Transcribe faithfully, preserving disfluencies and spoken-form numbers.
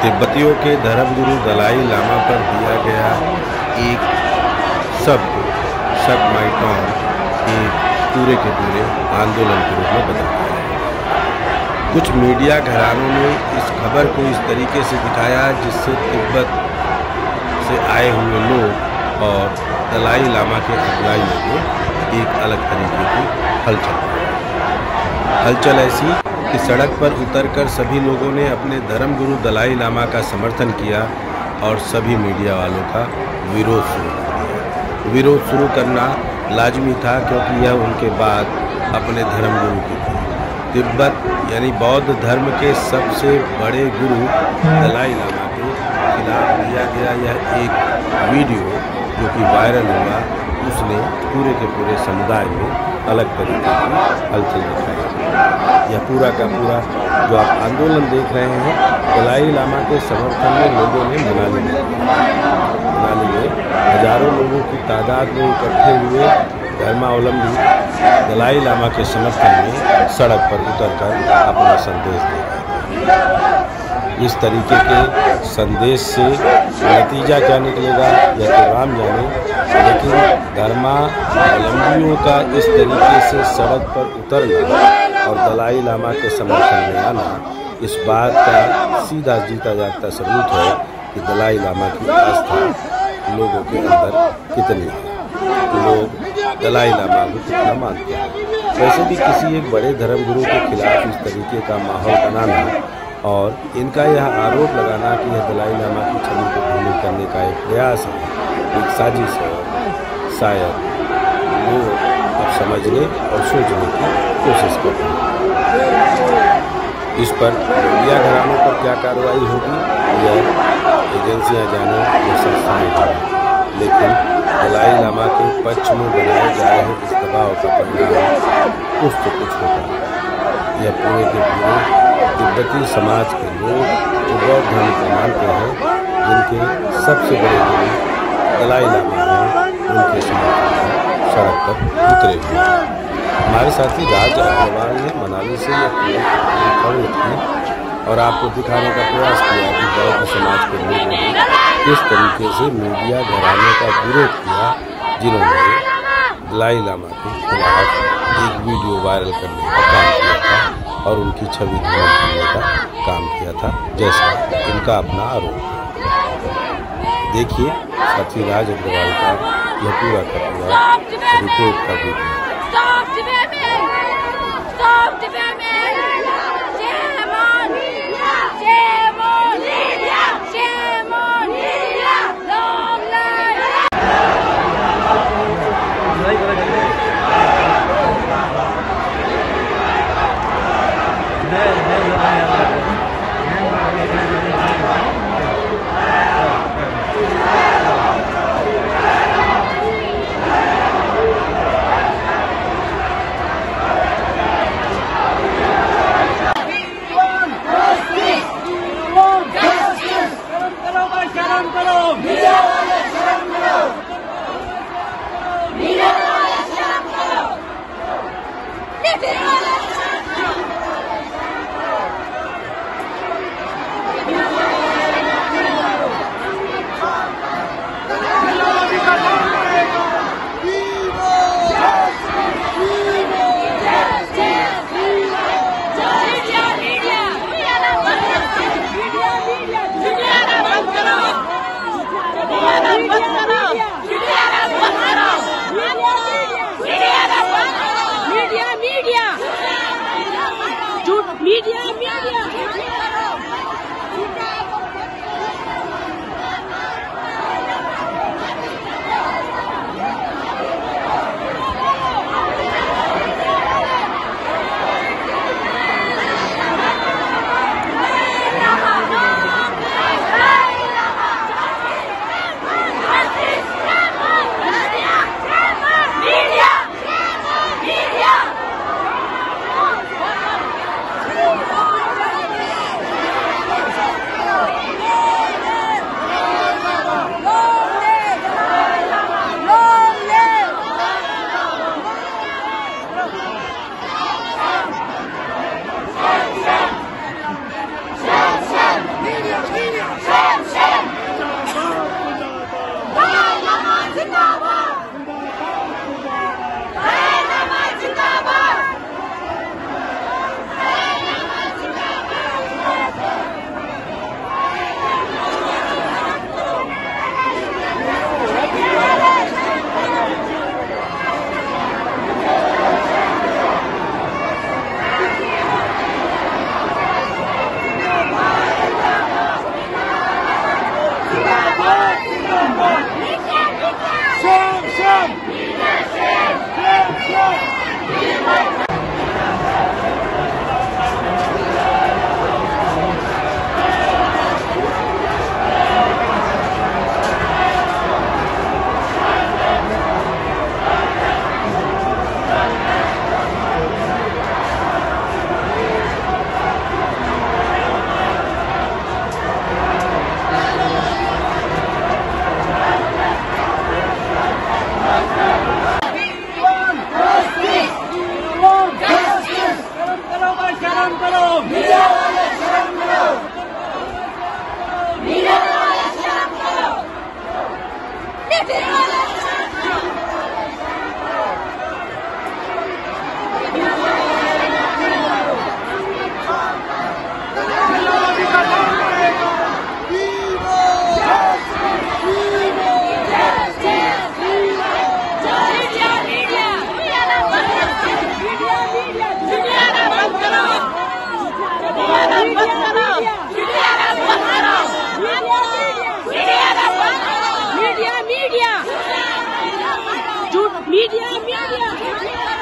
तिब्बतियों के धर्मगुरु दलाई लामा पर दिया गया एक शब्द शक माई टॉन्ग एक पूरे के पूरे आंदोलन के रूप में बदल गया है। कुछ मीडिया घरानों ने इस खबर को इस तरीके से दिखाया जिससे तिब्बत से आए हुए लोग और दलाई लामा के अनुयायियों को एक अलग तरीके की हलचल हलचल ऐसी कि सड़क पर उतरकर सभी लोगों ने अपने धर्मगुरु दलाई लामा का समर्थन किया और सभी मीडिया वालों का विरोध शुरू कर दिया। विरोध शुरू करना लाजमी था क्योंकि यह उनके बाद अपने धर्मगुरु की थी। तिब्बत यानी बौद्ध धर्म के सबसे बड़े गुरु दलाई लामा के खिलाफ दिया गया यह एक वीडियो जो कि वायरल हुआ, उसने पूरे के पूरे समुदाय में अलग तरीके की हलचल दिखाई। यह पूरा का पूरा जो आप आंदोलन देख रहे हैं दलाई लामा के समर्थन में लोगों ने मनाली में मनाली में हजारों लोगों की तादाद में इकट्ठे हुए धर्मावलंबी दलाई लामा के समर्थन में सड़क पर उतरकर अपना संदेश दे रहे थे। इस तरीके के संदेश से नतीजा क्या निकलेगा यह तो राम जाने, लेकिन धर्मावलंबियों का इस तरीके से सड़क पर उतरना और दलाई लामा के समर्थन में आना इस बात का सीधा जीता जागता सबूत है कि दलाई लामा की आस्था लोगों के अंदर कितनी है, लोग दलाई लामा को कितना मानते हैं। वैसे भी किसी एक बड़े धर्मगुरु के खिलाफ इस तरीके का माहौल बनाना और इनका यह आरोप लगाना कि यह दलाई लामा की छवि को धूमिल करने का एक प्रयास है, एक साजिश है, शायद वो अब समझने और सोचने की कोशिश करते हैं। इस पर मीडिया घरानों पर क्या कार्रवाई होगी यह एजेंसियां जाने, यह संस्थाएं जाने, लेकिन दलाई लामा के पक्ष में बनाए जा रहे इस दबाव का परिणाम कुछ तो कुछ होगा। यह पूरे के पूरे तिब्बती समाज के लोग जो बौद्ध धर्म को मानते हैं, जिनके सबसे बड़े गुरु दलाई लामा हैं, उनके समर्थन में सड़क पर उतरे हुए। हमारे साथी राज अग्रवाल ने मनाली से यह पूरी खबर की और आपको दिखाने का प्रयास किया कि बौद्ध समाज के लोगों ने किस तरीके से मीडिया घराने का विरोध किया जिन्होंने दलाई लामा के खिलाफ एक वीडियो वायरल करने का काम किया था और उनकी छवि धूमिल करने का काम किया था, जैसा इनका अपना आरोप है। देखिए साथी राज अग्रवाल का यह पूरा का पूरा रिपोर्ट का video. Media media media media